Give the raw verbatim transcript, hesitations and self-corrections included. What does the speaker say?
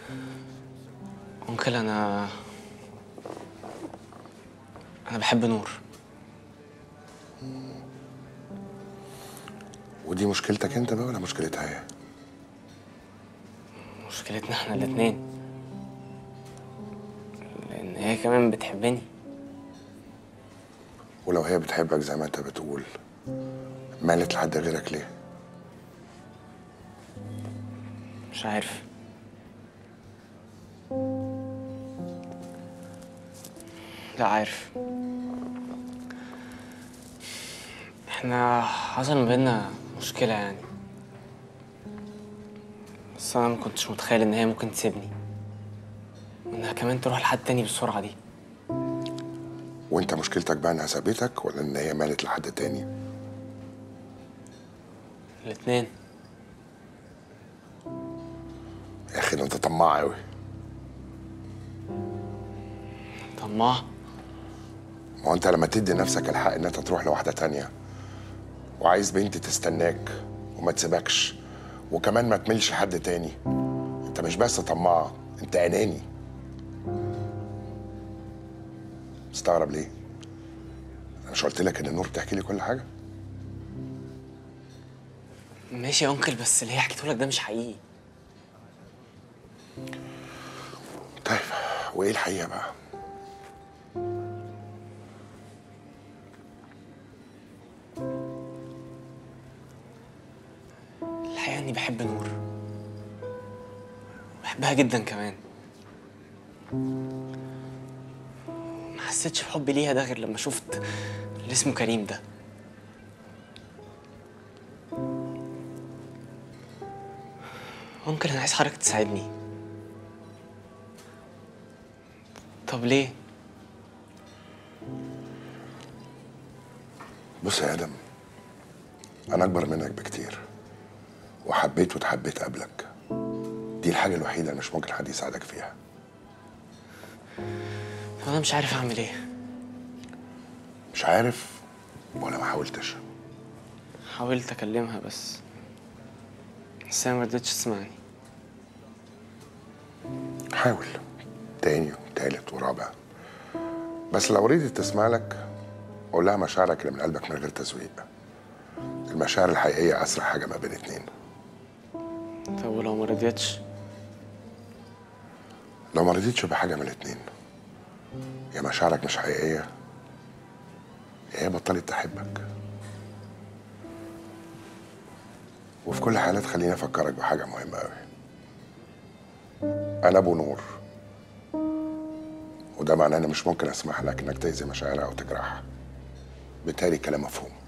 أنكل أنا أنا بحب نور. ودي مشكلتك انت بقى ولا مشكلتها هي؟ مشكلتنا احنا الاتنين، لأن هي كمان بتحبني. ولو هي بتحبك زي ما انت بتقول، مالت لحد غيرك ليه؟ مش عارف. لا عارف. احنا حصل ما بينا مشكلة يعني، بس أنا ما كنتش متخيل إن هي ممكن تسيبني وإنها كمان تروح لحد تاني بالسرعة دي. وانت مشكلتك بقى انها سابتك ولا ان هي مالت لحد تاني؟ الاتنين. يا اخي ده انت طماع قوي. طماع؟ ما هو انت لما تدي نفسك الحق ان انت تروح لواحده تانيه وعايز بنت تستناك وما تسيبكش وكمان ما تملش حد تاني، انت مش بس طماع، انت اناني. مستغرب ليه؟ انا مش قلت لك ان نور بتحكي لي كل حاجه؟ ماشي يا أنكل، بس اللي هي حكيته لك ده مش حقيقي. طيب وايه الحقيقه بقى؟ الحقيقة إني بحب نور، بحبها جدا كمان. ما حسيتش بحبي ليها ده غير لما شفت اللي اسمه كريم ده. ممكن أنا عايز حضرتك تساعدني. طب ليه؟ بص يا ادم، انا اكبر منك بكتير وحبيت واتحبيت قبلك. دي الحاجه الوحيده اللي مش ممكن حد يساعدك فيها. أنا مش عارف أعمل إيه. مش عارف ولا ما حاولتش؟ حاولت أكلمها بس بس هي مرضتش تسمعني. حاول تاني وتالت ورابع، بس لو ريدت تسمع لك قول لها مشاعرك اللي من قلبك من غير تزويق. المشاعر الحقيقيه اسرع حاجه ما بين اتنين. طب ولو ما رضيتش؟ لو ما رضيتش بحاجه من الاتنين، يا مشاعرك مش حقيقيه يا هي بطلت تحبك. وفي كل حالات خليني افكرك بحاجه مهمه قوي. انا ابو نور، وده معناه اني مش ممكن اسمح لك انك تأذي مشاعرها او تجرحها. بالتالي كلام مفهوم.